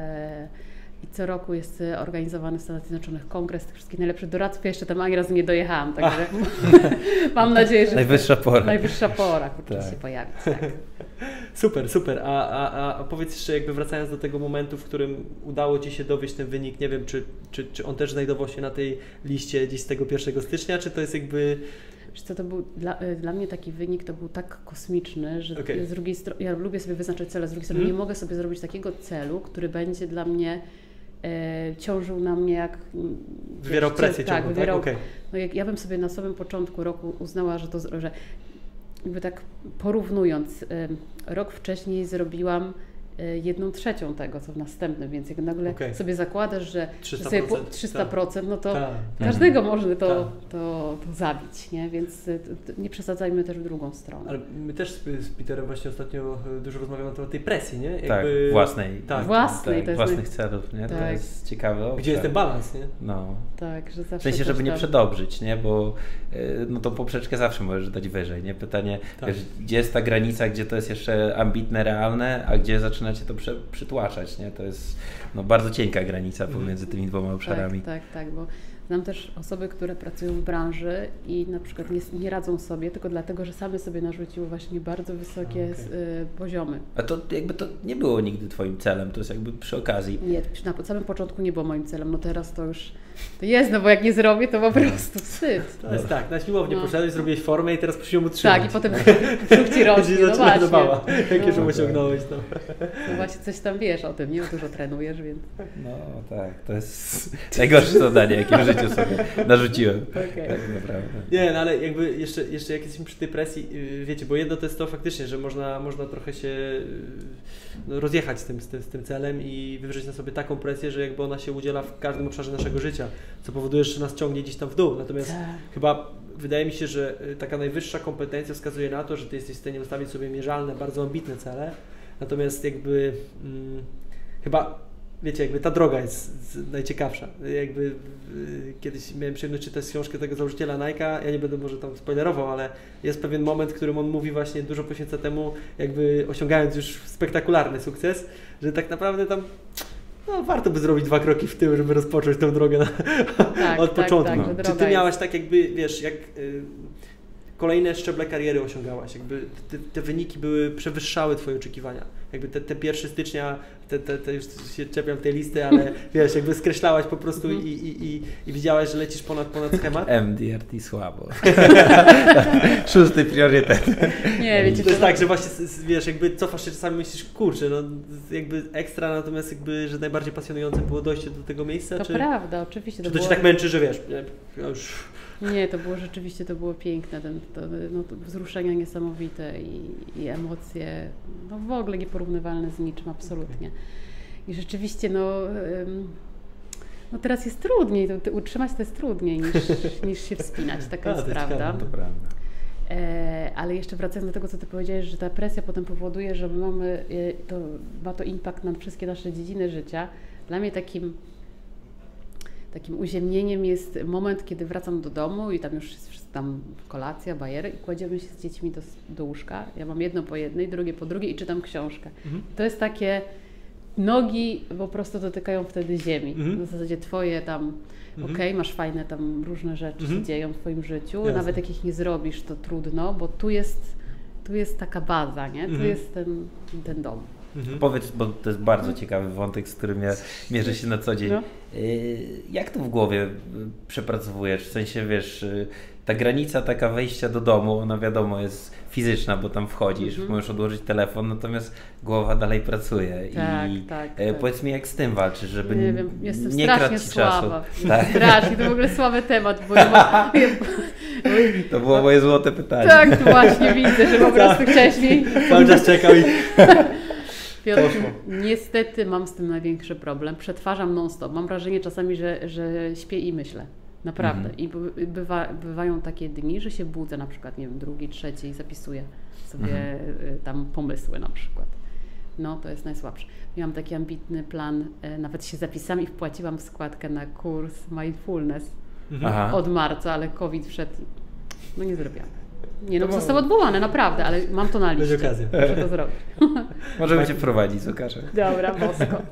[SPEAKER 2] I co roku jest organizowany w Stanach Zjednoczonych kongres tych wszystkich najlepszych doradców. Ja jeszcze tam ani razu nie dojechałam, także mam nadzieję, że...
[SPEAKER 3] Najwyższa pora.
[SPEAKER 2] Najwyższa pora, kurczę, się pojawić, tak.
[SPEAKER 1] Super. A powiedz jeszcze, jakby wracając do tego momentu, w którym udało Ci się dowieść ten wynik, nie wiem, czy on też znajdował się na tej liście gdzieś z tego 1 stycznia, czy to jest jakby...
[SPEAKER 2] Wiesz co, to był dla mnie taki wynik, to był tak kosmiczny, że z drugiej strony, ja lubię sobie wyznaczać cele, z drugiej strony nie mogę sobie zrobić takiego celu, który będzie dla mnie ciążył na mnie jak...
[SPEAKER 1] Wywierał presję ciągłą, tak?
[SPEAKER 2] Wywierał, no jak ja bym sobie na samym początku roku uznała, że jakby tak porównując, rok wcześniej zrobiłam 1/3 tego, co w następnym, więc jak nagle sobie zakładasz, że 300%, no to każdego można to zabić, nie? Więc nie przesadzajmy też w drugą stronę.
[SPEAKER 1] Ale my też z Peterem właśnie ostatnio dużo rozmawiamy na temat tej presji, nie?
[SPEAKER 3] Jakby, tak, własnej.
[SPEAKER 2] Własnej.
[SPEAKER 3] Tak, własnych celów, nie? Tak. To jest ciekawe.
[SPEAKER 1] Gdzie jest ten balans, nie?
[SPEAKER 3] No.
[SPEAKER 2] Tak, że zawsze
[SPEAKER 3] w sensie, żeby nie przedobrzyć, nie? Bo no tą poprzeczkę zawsze możesz dać wyżej, nie? Pytanie, wiesz, gdzie jest ta granica, gdzie to jest jeszcze ambitne, realne, a gdzie zaczyna cię to przytłaczać, nie? To jest bardzo cienka granica pomiędzy tymi 2 obszarami.
[SPEAKER 2] Tak, bo Znam też osoby, które pracują w branży i na przykład nie radzą sobie, tylko dlatego, że same sobie narzuciły właśnie bardzo wysokie poziomy.
[SPEAKER 3] A to jakby to nie było nigdy twoim celem, to jest jakby przy okazji.
[SPEAKER 2] Nie, na samym początku nie było moim celem, no teraz to już to jest, no bo jak nie zrobię, to po prostu wstyd.
[SPEAKER 1] To jest tak, na siłownię poszedłeś, zrobiłeś formę i teraz musisz ją utrzymać.
[SPEAKER 2] Tak, i potem brzuch ci rośnie, no właśnie.
[SPEAKER 1] Jak już osiągnąłeś, no.
[SPEAKER 2] No właśnie coś tam wiesz o tym, nie? Dużo trenujesz, więc...
[SPEAKER 3] No tak, to jest najgorsze zadanie, jakie w życiu sobie narzuciłem.
[SPEAKER 2] Okay.
[SPEAKER 3] Tak naprawdę.
[SPEAKER 1] Nie, no ale jakby jeszcze jak jesteśmy przy tej presji, wiecie, bo jedno to jest to faktycznie, że można trochę się rozjechać z tym celem i wywrzeć na sobie taką presję, że jakby ona się udziela w każdym obszarze naszego życia, co powoduje, że nas ciągnie gdzieś tam w dół. Natomiast chyba wydaje mi się, że taka najwyższa kompetencja wskazuje na to, że ty jesteś w stanie ustawić sobie mierzalne, bardzo ambitne cele. Natomiast jakby chyba wiecie, jakby ta droga jest najciekawsza. Jakby kiedyś miałem przyjemność czytać książkę tego założyciela Nike'a, ja nie będę może tam spoilerował, ale jest pewien moment, w którym on mówi właśnie, dużo poświęca temu, jakby osiągając już spektakularny sukces, że tak naprawdę tam warto by zrobić 2 kroki w tył, żeby rozpocząć tę drogę od początku.
[SPEAKER 2] Tak,
[SPEAKER 1] Czy ty miałaś tak jakby, wiesz, jak kolejne szczeble kariery osiągałaś, jakby te wyniki przewyższały twoje oczekiwania. Jakby te 1 stycznia, już się czepiam tej listy, ale wiesz, jakby skreślałaś po prostu i widziałaś, że lecisz ponad schemat.
[SPEAKER 3] MDRT słabo. 6. priorytet.
[SPEAKER 2] Nie, wiecie,
[SPEAKER 1] to jest tak, że właśnie, wiesz, jakby cofasz się czasami, myślisz, kurczę, no jakby ekstra, natomiast jakby, że najbardziej pasjonujące było dojście do tego miejsca?
[SPEAKER 2] To prawda, oczywiście.
[SPEAKER 1] Czy to cię tak męczy, że wiesz, już...
[SPEAKER 2] Nie, to było rzeczywiście, to było piękne, to wzruszenia niesamowite i emocje, no w ogóle nieporównywalne z niczym, absolutnie. I rzeczywiście, no teraz jest trudniej, utrzymać to jest trudniej niż się wspinać, taka jest prawda.
[SPEAKER 3] To prawda.
[SPEAKER 2] Ale jeszcze wracając do tego, co ty powiedziałeś, że ta presja potem powoduje, że ma to impact na wszystkie nasze dziedziny życia. Dla mnie takim uziemnieniem jest moment, kiedy wracam do domu i tam już jest kolacja, bajery i kładziemy się z dziećmi do łóżka. Ja mam jedno po jednej, drugie po drugiej i czytam książkę. To jest takie, nogi po prostu dotykają wtedy ziemi. W zasadzie twoje tam, masz fajne tam różne rzeczy się dzieją w twoim życiu. Jasne. Nawet jak ich nie zrobisz, to trudno, bo tu jest taka baza, nie? Tu jest ten dom.
[SPEAKER 3] Powiedz, bo to jest bardzo ciekawy wątek, z którym ja mierzę się na co dzień. No. Jak to w głowie przepracowujesz? W sensie, wiesz, ta granica taka wejścia do domu, ona wiadomo jest fizyczna, bo tam wchodzisz, możesz odłożyć telefon, natomiast głowa dalej pracuje.
[SPEAKER 2] Tak.
[SPEAKER 3] Powiedz mi, jak z tym walczysz, żeby
[SPEAKER 2] nie wiem, jestem
[SPEAKER 3] nie
[SPEAKER 2] strasznie
[SPEAKER 3] krać ci
[SPEAKER 2] słaba.
[SPEAKER 3] czasu. Tak?
[SPEAKER 2] Strasznie, to w ogóle słaby temat, bo
[SPEAKER 3] To było moje złote pytanie.
[SPEAKER 2] Tak, to właśnie widzę, że po prostu chciałeś mi...
[SPEAKER 1] Cały czas czekał i...
[SPEAKER 2] Piotr, niestety mam z tym największy problem. Przetwarzam non-stop. Mam wrażenie czasami, że śpię i myślę. Naprawdę. I bywają takie dni, że się budzę na przykład, nie wiem, 2., 3. i zapisuję sobie tam pomysły na przykład. No, to jest najsłabsze. Miałam taki ambitny plan, nawet się zapisałam i wpłaciłam składkę na kurs Mindfulness od marca, ale COVID wszedł. No nie zrobiłam. Nie, no zostały odwołane, naprawdę, ale mam to na liście.
[SPEAKER 1] Będzie okazja.
[SPEAKER 2] Muszę to zrobić.
[SPEAKER 3] Możemy Cię prowadzić, Łukasze.
[SPEAKER 2] Dobra, bosko.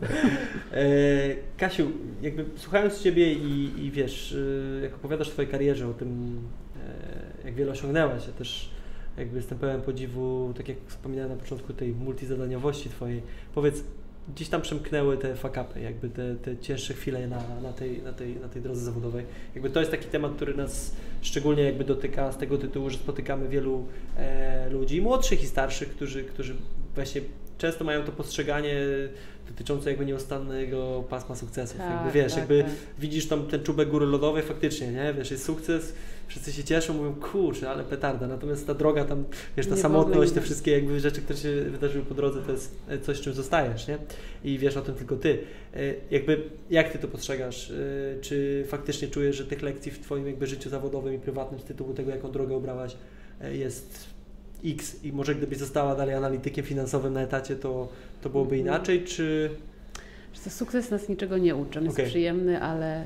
[SPEAKER 1] Kasiu, jakby słuchając Ciebie i wiesz, jak opowiadasz o Twojej karierze, o tym, jak wiele osiągnęłaś, ja też jakby jestem pełen podziwu, tak jak wspominałem na początku, tej multizadaniowości Twojej. Powiedz, gdzieś tam przemknęły te fuck-upy, jakby te cięższe chwile na tej drodze zawodowej. Jakby to jest taki temat, który nas szczególnie jakby dotyka z tego tytułu, że spotykamy wielu ludzi, młodszych i starszych, którzy właśnie często mają to postrzeganie dotyczące jakby nieustannego pasma sukcesów.
[SPEAKER 2] Tak,
[SPEAKER 1] jakby wiesz,
[SPEAKER 2] tak,
[SPEAKER 1] jakby
[SPEAKER 2] tak.
[SPEAKER 1] widzisz tam ten czubek góry lodowej, faktycznie, nie? Wiesz, jest sukces, wszyscy się cieszą, mówią, kurczę, ale petarda, natomiast ta droga tam, wiesz, ta samotność, te wszystkie jakby rzeczy, które się wydarzyły po drodze, to jest coś, z czym zostajesz, nie? I wiesz o tym tylko Ty. Jakby, jak Ty to postrzegasz? Czy faktycznie czujesz, że tych lekcji w Twoim jakby życiu zawodowym i prywatnym z tytułu tego, jaką drogę obrałaś, jest X i może gdybyś została dalej analitykiem finansowym na etacie, to byłoby inaczej, czy...
[SPEAKER 2] Sukces nas niczego nie uczy, on jest przyjemny, ale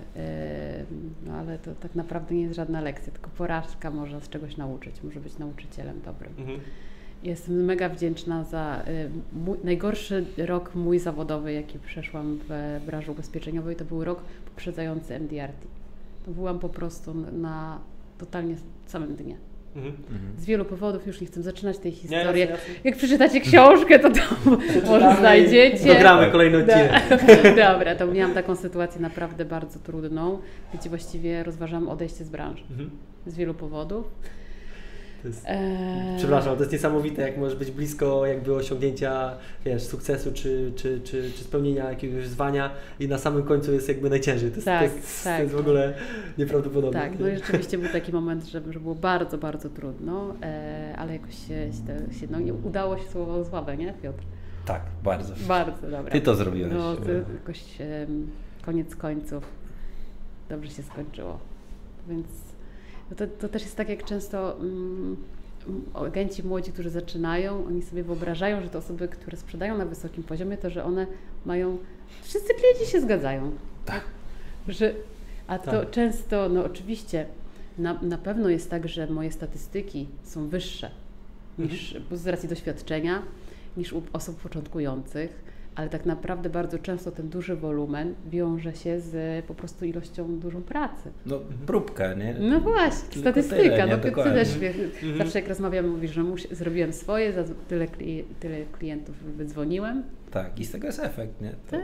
[SPEAKER 2] to tak naprawdę nie jest żadna lekcja, tylko porażka może nas czegoś nauczyć, może być nauczycielem dobrym. Jestem mega wdzięczna za najgorszy rok mój zawodowy, jaki przeszłam w branży ubezpieczeniowej, to był rok poprzedzający MDRT. to byłam po prostu na totalnie samym dnie. Z wielu powodów, już nie chcę zaczynać tej historii.
[SPEAKER 1] Jasne.
[SPEAKER 2] Jak przeczytacie książkę, to może znajdziecie.
[SPEAKER 1] Dogramy kolejny odcinek.
[SPEAKER 2] Dobra, to miałam taką sytuację naprawdę bardzo trudną, gdzie właściwie rozważałam odejście z branży. Z wielu powodów.
[SPEAKER 1] Przepraszam, to jest niesamowite, jak możesz być blisko jakby osiągnięcia, wiesz, sukcesu czy spełnienia jakiegoś wyzwania i na samym końcu jest jakby najciężej. To jest w ogóle nieprawdopodobne.
[SPEAKER 2] Tak, no i rzeczywiście był taki moment, że było bardzo, bardzo trudno, ale jakoś się nie udało się słowo słabe, nie, Piotr?
[SPEAKER 3] Tak, bardzo.
[SPEAKER 2] Bardzo, dobra.
[SPEAKER 3] Ty to zrobiłeś.
[SPEAKER 2] No, to jakoś koniec końców dobrze się skończyło, więc to też jest tak, jak często agenci młodzi, którzy zaczynają, oni sobie wyobrażają, że te osoby, które sprzedają na wysokim poziomie, to że one mają, wszyscy klienci się zgadzają.
[SPEAKER 3] Tak.
[SPEAKER 2] To często, no oczywiście, na pewno jest tak, że moje statystyki są wyższe niż z racji doświadczenia, niż u osób początkujących, ale tak naprawdę bardzo często ten duży wolumen wiąże się z po prostu ilością dużą pracy.
[SPEAKER 3] No próbka, nie?
[SPEAKER 2] No właśnie, tylko statystyka.
[SPEAKER 3] Tyle,
[SPEAKER 2] no ty też wiesz, zawsze jak rozmawiamy, mówisz, że zrobiłem swoje, za tyle klientów wydzwoniłem.
[SPEAKER 3] Tak, i z tego jest efekt, nie?
[SPEAKER 2] Tak.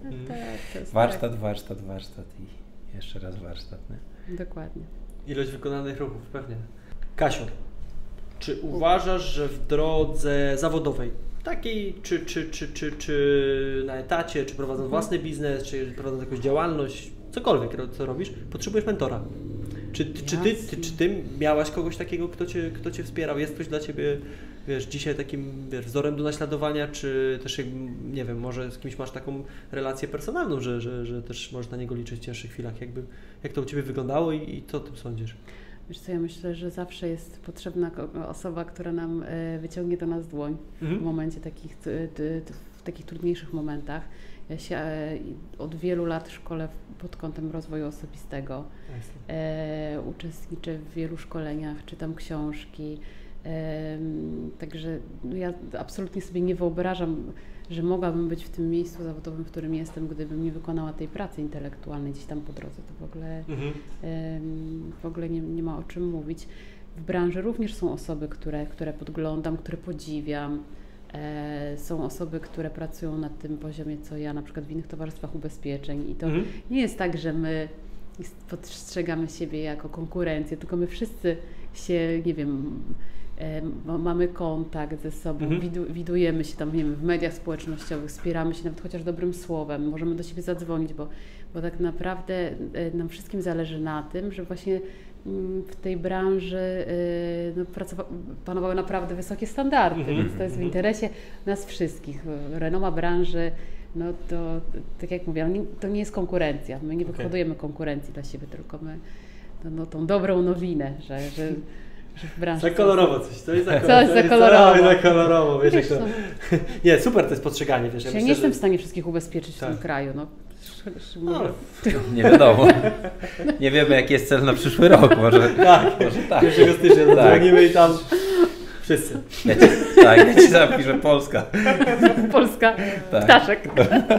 [SPEAKER 3] Warsztat i jeszcze raz warsztat, nie?
[SPEAKER 2] Dokładnie.
[SPEAKER 1] Ilość wykonanych ruchów, pewnie. Kasiu, czy uważasz, że w drodze zawodowej, takiej czy na etacie, czy prowadząc własny biznes, czy prowadząc jakąś działalność, cokolwiek, co robisz, potrzebujesz mentora? Czy ty miałaś kogoś takiego, kto cię wspierał? Jest ktoś dla ciebie, wiesz, dzisiaj takim, wiesz, wzorem do naśladowania, czy też, nie wiem, może z kimś masz taką relację personalną, że też możesz na niego liczyć w cięższych chwilach, jakby, jak to u ciebie wyglądało i co o tym sądzisz?
[SPEAKER 2] Wiesz co, ja myślę, że zawsze jest potrzebna osoba, która nam wyciągnie do nas dłoń w momencie w takich trudniejszych momentach. Ja się od wielu lat szkolę pod kątem rozwoju osobistego. Uczestniczę w wielu szkoleniach, czytam książki. Także ja absolutnie sobie nie wyobrażam, że mogłabym być w tym miejscu zawodowym, w którym jestem, gdybym nie wykonała tej pracy intelektualnej gdzieś tam po drodze. To w ogóle nie ma o czym mówić. W branży również są osoby, które podglądam, które podziwiam. Są osoby, które pracują na tym poziomie, co ja, na przykład w innych towarzystwach ubezpieczeń. I to nie jest tak, że my postrzegamy siebie jako konkurencję, tylko my wszyscy się, nie wiem, mamy kontakt ze sobą, widujemy się tam, nie wiem, w mediach społecznościowych, wspieramy się nawet chociaż dobrym słowem, możemy do siebie zadzwonić, bo tak naprawdę nam wszystkim zależy na tym, że właśnie w tej branży panowały naprawdę wysokie standardy, więc to jest w interesie nas wszystkich. Renoma branży, no to tak jak mówię, to nie jest konkurencja, my nie wyhodujemy konkurencji dla siebie, tylko my tą dobrą nowinę, że w branży...
[SPEAKER 1] Za kolorowo coś, to jest za
[SPEAKER 2] kolorowo.
[SPEAKER 1] Wiesz, jak to... Nie, super to jest postrzeganie, wiesz.
[SPEAKER 2] Ja myślę, nie jestem w stanie wszystkich ubezpieczyć w tym kraju,
[SPEAKER 3] Nie wiadomo. Nie wiemy, jaki jest cel na przyszły rok, może tak.
[SPEAKER 1] 1 stycznia zadzwonimy i tam wszyscy.
[SPEAKER 3] Ja ci zapiszę Polska.
[SPEAKER 2] Polska, tak. Ptaszek.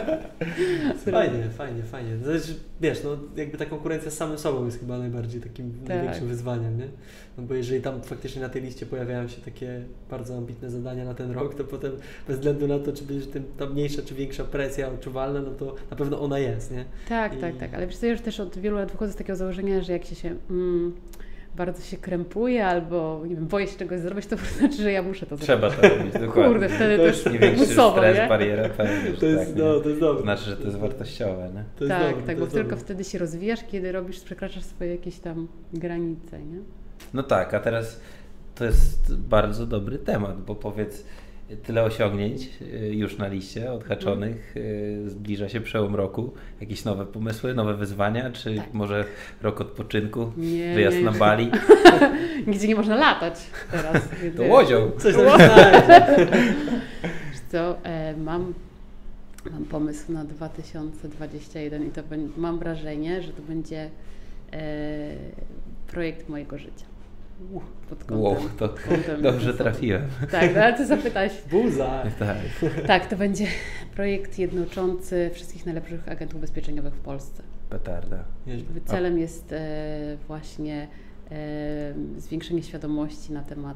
[SPEAKER 1] Fajnie. Znaczy, wiesz, no jakby ta konkurencja z samym sobą jest chyba najbardziej takim największym wyzwaniem, nie? No bo jeżeli tam faktycznie na tej liście pojawiają się takie bardzo ambitne zadania na ten rok, to potem bez względu na to, czy będzie ta mniejsza czy większa presja odczuwalna, no to na pewno ona jest, nie?
[SPEAKER 2] Tak. Ale wiesz co, ja już też od wielu lat wychodzę z takiego założenia, że jak się bardzo się krępuję albo, nie wiem, boję się czegoś zrobić, to znaczy, że ja muszę to zrobić.
[SPEAKER 3] Trzeba to robić, dokładnie.
[SPEAKER 2] Kurde, wtedy to jest
[SPEAKER 3] nie większy
[SPEAKER 2] musowo,
[SPEAKER 3] stres,
[SPEAKER 2] nie?
[SPEAKER 3] bariera, pewnie.
[SPEAKER 1] To jest dobre.
[SPEAKER 3] To znaczy, że to jest wartościowe, nie?
[SPEAKER 2] Tak, bo tylko wtedy się rozwijasz, kiedy przekraczasz swoje jakieś tam granice, nie?
[SPEAKER 3] No tak, a teraz to jest bardzo dobry temat, bo powiedz, tyle osiągnięć już na liście odhaczonych, zbliża się przełom roku, jakieś nowe pomysły, nowe wyzwania, czy może rok odpoczynku, wyjazd na Bali?
[SPEAKER 2] Gdzie nie można latać teraz.
[SPEAKER 3] To łodzią.
[SPEAKER 1] Coś
[SPEAKER 2] co, mam pomysł na 2021 i to mam wrażenie, że to będzie projekt mojego życia. Pod kątem,
[SPEAKER 3] to dobrze trafiłem.
[SPEAKER 2] Tak, no ale ty zapytałeś.
[SPEAKER 1] Buza.
[SPEAKER 2] Tak, to będzie projekt jednoczący wszystkich najlepszych agentów ubezpieczeniowych w Polsce.
[SPEAKER 3] Petarda.
[SPEAKER 2] Celem jest właśnie zwiększenie świadomości na temat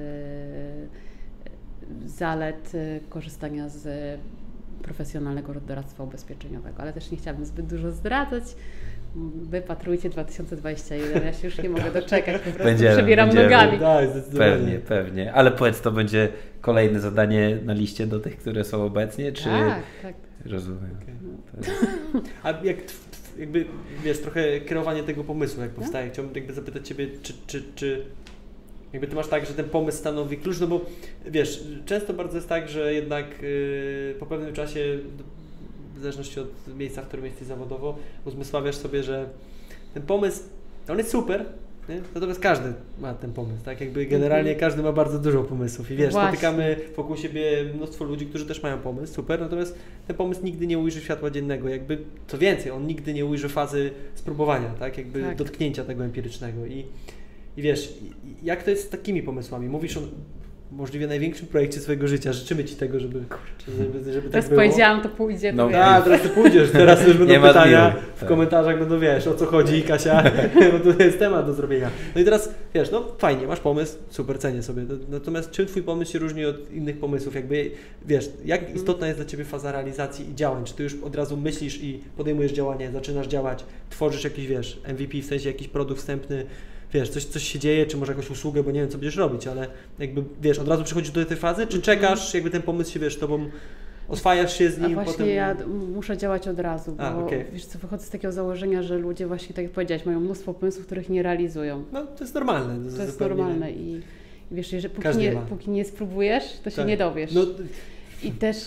[SPEAKER 2] zalet korzystania z profesjonalnego doradztwa ubezpieczeniowego, ale też nie chciałabym zbyt dużo zdradzać. Wypatrujcie 2021, ja się już nie mogę doczekać, po prostu przebieram nogami.
[SPEAKER 1] Tak,
[SPEAKER 3] pewnie. Ale powiedz, to będzie kolejne zadanie na liście do tych, które są obecnie, czy...
[SPEAKER 2] Tak.
[SPEAKER 3] Rozumiem.
[SPEAKER 1] Okay. A jakby, wiesz, trochę kierowanie tego pomysłu, jak powstaje. Chciałbym jakby zapytać Ciebie, czy jakby Ty masz tak, że ten pomysł stanowi klucz, no bo wiesz, często bardzo jest tak, że jednak po pewnym czasie, w zależności od miejsca, w którym jesteś zawodowo, uzmysławiasz sobie, że ten pomysł, on jest super, nie? Natomiast każdy ma ten pomysł, tak? Jakby generalnie każdy ma bardzo dużo pomysłów i wiesz, spotykamy wokół siebie mnóstwo ludzi, którzy też mają pomysł, super, natomiast ten pomysł nigdy nie ujrzy światła dziennego, jakby co więcej, on nigdy nie ujrzy fazy spróbowania, tak? Jakby dotknięcia tego empirycznego i wiesz, jak to jest z takimi pomysłami? Mówisz o możliwie największym projekcie swojego życia. Życzymy Ci tego, żeby tak
[SPEAKER 2] teraz
[SPEAKER 1] było.
[SPEAKER 2] Powiedziałam, to pójdzie.
[SPEAKER 1] No tak, teraz Ty pójdziesz. Teraz już będą pytania w komentarzach, będą wiesz, o co chodzi, Kasia, bo to jest temat do zrobienia. No i teraz, wiesz, no fajnie, masz pomysł, super, cenię sobie. Natomiast czym Twój pomysł się różni od innych pomysłów? Jakby, wiesz, jak istotna jest dla Ciebie faza realizacji i działań? Czy Ty już od razu myślisz i podejmujesz działanie, zaczynasz działać, tworzysz jakiś, wiesz, MVP, w sensie jakiś produkt wstępny, wiesz, coś się dzieje, czy może jakąś usługę, bo nie wiem, co będziesz robić, ale jakby, wiesz, od razu przychodzisz do tej fazy, czy czekasz, jakby ten pomysł się, wiesz, Tobą oswajasz się z nim?
[SPEAKER 2] A właśnie
[SPEAKER 1] potem...
[SPEAKER 2] ja muszę działać od razu, bo wiesz co, wychodzę z takiego założenia, że ludzie właśnie, tak jak powiedziałeś, mają mnóstwo pomysłów, których nie realizują.
[SPEAKER 1] No, to jest normalne.
[SPEAKER 2] To jest normalne i wiesz, że póki nie spróbujesz, to się nie dowiesz. No. I też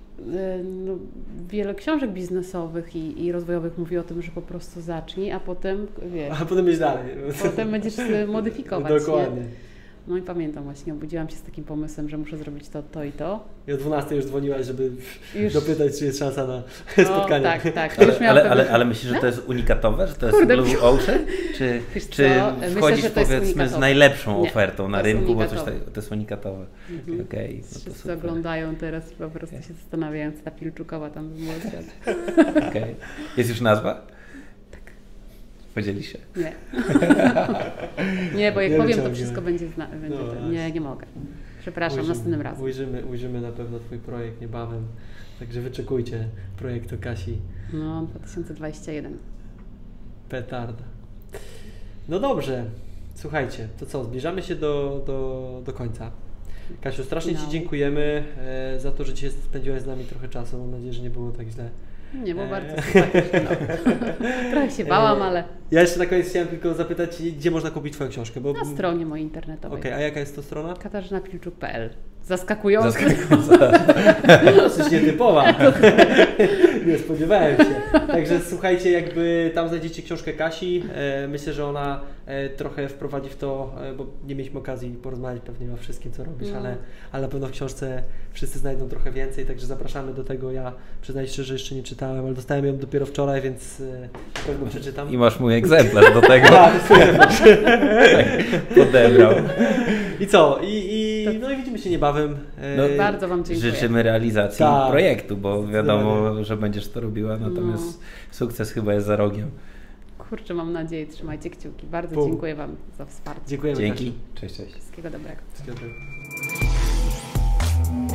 [SPEAKER 2] wiele książek biznesowych i rozwojowych mówi o tym, że po prostu zacznij, a potem wiesz.
[SPEAKER 1] A potem iść dalej.
[SPEAKER 2] Potem będziesz modyfikować.
[SPEAKER 1] Dokładnie.
[SPEAKER 2] Nie? No i pamiętam właśnie, obudziłam się z takim pomysłem, że muszę zrobić to i to.
[SPEAKER 1] I o 12 już dzwoniłaś, żeby dopytać, czy jest szansa na spotkanie.
[SPEAKER 2] Tak.
[SPEAKER 3] Ale myślisz, że to jest unikatowe? Że to jest Blue Ocean? Czy wchodzisz, powiedzmy, z najlepszą ofertą na rynku, bo coś to jest unikatowe?
[SPEAKER 2] Okay, no wszyscy oglądają teraz i po prostu się zastanawiają, co ta Pilczukowa tam wymyśla.
[SPEAKER 3] Okay. Jest już nazwa? Podzieli się.
[SPEAKER 2] Nie, bo jak powiem, to wszystko będzie nie mogę. Przepraszam, następnym razem.
[SPEAKER 1] Ujrzymy na pewno Twój projekt niebawem, także wyczekujcie projektu Kasi.
[SPEAKER 2] No, 2021.
[SPEAKER 1] Petarda. No dobrze, słuchajcie, to co, zbliżamy się do końca. Kasiu, strasznie Ci dziękujemy za to, że dzisiaj spędziłaś z nami trochę czasu. Mam nadzieję, że nie było tak źle.
[SPEAKER 2] Nie, bo bardzo sympatycznie. Trochę się bałam, ale...
[SPEAKER 1] Ja jeszcze na koniec chciałem tylko zapytać, gdzie można kupić Twoją książkę? Bo...
[SPEAKER 2] Na stronie mojej internetowej.
[SPEAKER 1] Okej, a jaka jest to strona?
[SPEAKER 2] katarzynapilczuk.pl. Zaskakująco.
[SPEAKER 1] Dosyć nietypowa. Nie spodziewałem się. Także słuchajcie, jakby tam znajdziecie książkę Kasi. Myślę, że ona trochę wprowadzi w to, bo nie mieliśmy okazji porozmawiać pewnie o wszystkim, co robisz, ale na pewno w książce wszyscy znajdą trochę więcej, także zapraszamy do tego. Ja przyznaję szczerze, że jeszcze nie czytałem, ale dostałem ją dopiero wczoraj, więc na pewno przeczytam.
[SPEAKER 3] I masz mój egzemplarz do tego. Podebrał.
[SPEAKER 1] I co? No i widzimy się niebawem.
[SPEAKER 2] No, bardzo Wam dziękuję.
[SPEAKER 3] Życzymy realizacji projektu, bo wiadomo, że będziesz to robiła, natomiast sukces chyba jest za rogiem.
[SPEAKER 2] Kurczę, mam nadzieję, trzymajcie kciuki. Bardzo dziękuję Wam za wsparcie.
[SPEAKER 1] Dziękujemy.
[SPEAKER 3] Dzięki. Cześć.
[SPEAKER 2] Wszystkiego dobrego.
[SPEAKER 1] Wszystkiego dobrego.